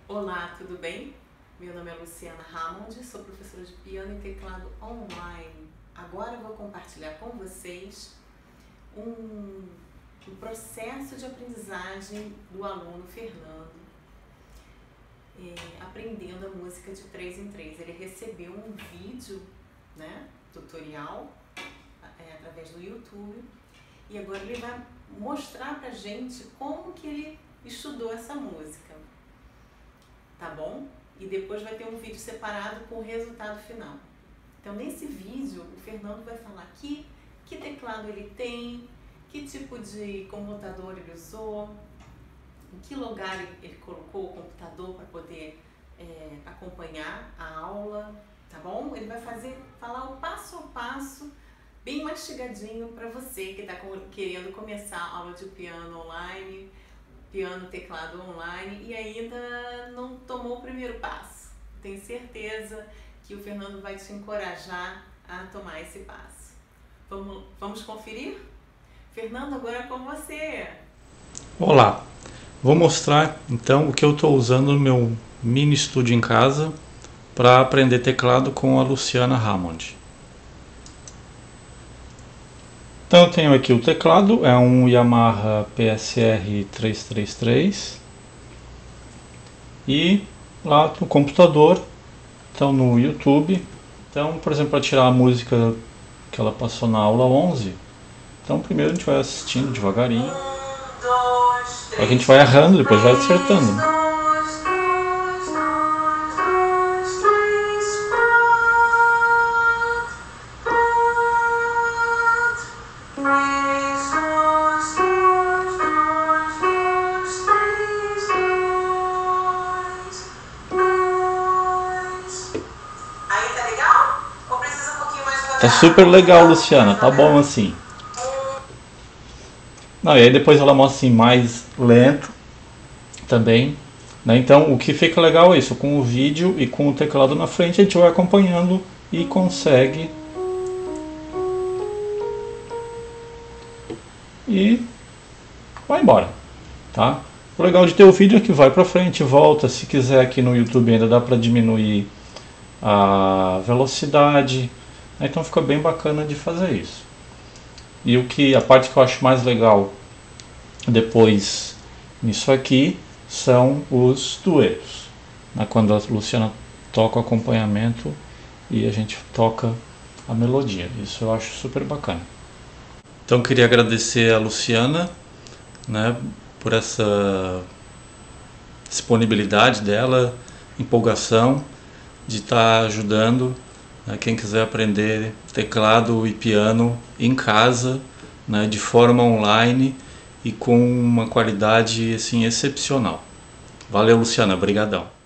Olá, tudo bem? Meu nome é Luciana Hammond, sou professora de piano e teclado online. Agora eu vou compartilhar com vocês um processo de aprendizagem do aluno Fernando, aprendendo a música de 3 em 3. Ele recebeu um vídeo, tutorial, através do YouTube, e agora ele vai mostrar pra gente como que ele estudou essa música. Tá bom? E depois vai ter um vídeo separado com o resultado final. Então, nesse vídeo, o Fernando vai falar que teclado ele tem, que tipo de computador ele usou, em que lugar ele colocou o computador para poder acompanhar a aula, tá bom? Ele vai falar o passo a passo, bem mastigadinho para você que está querendo começar a aula de piano online, piano, teclado online e ainda não tomou o primeiro passo. Tenho certeza que o Fernando vai te encorajar a tomar esse passo. Vamos conferir? Fernando, agora é com você! Olá! Vou mostrar então o que eu estou usando no meu mini estúdio em casa para aprender teclado com a Luciana Hammond. Então eu tenho aqui o teclado, é um Yamaha PSR 333 e lá no computador, então no YouTube, então por exemplo para tirar a música que ela passou na aula 11, então primeiro a gente vai assistindo devagarinho, a gente vai errando, depois vai acertando. Tá super legal, Luciana, tá bom assim. Não, e aí depois ela mostra assim mais lento também, né? Então o que fica legal é isso, com o vídeo e com o teclado na frente a gente vai acompanhando e consegue. E vai embora, tá? O legal de ter o vídeo é que vai pra frente, volta, se quiser aqui no YouTube ainda dá pra diminuir a velocidade. Então fica bem bacana de fazer isso. E a parte que eu acho mais legal depois nisso aqui são os duetos, né? Quando a Luciana toca o acompanhamento e a gente toca a melodia. Isso eu acho super bacana. Então queria agradecer a Luciana, né, por essa disponibilidade dela, empolgação de estar ajudando quem quiser aprender teclado e piano em casa, né, de forma online e com uma qualidade assim, excepcional. Valeu, Luciana, brigadão.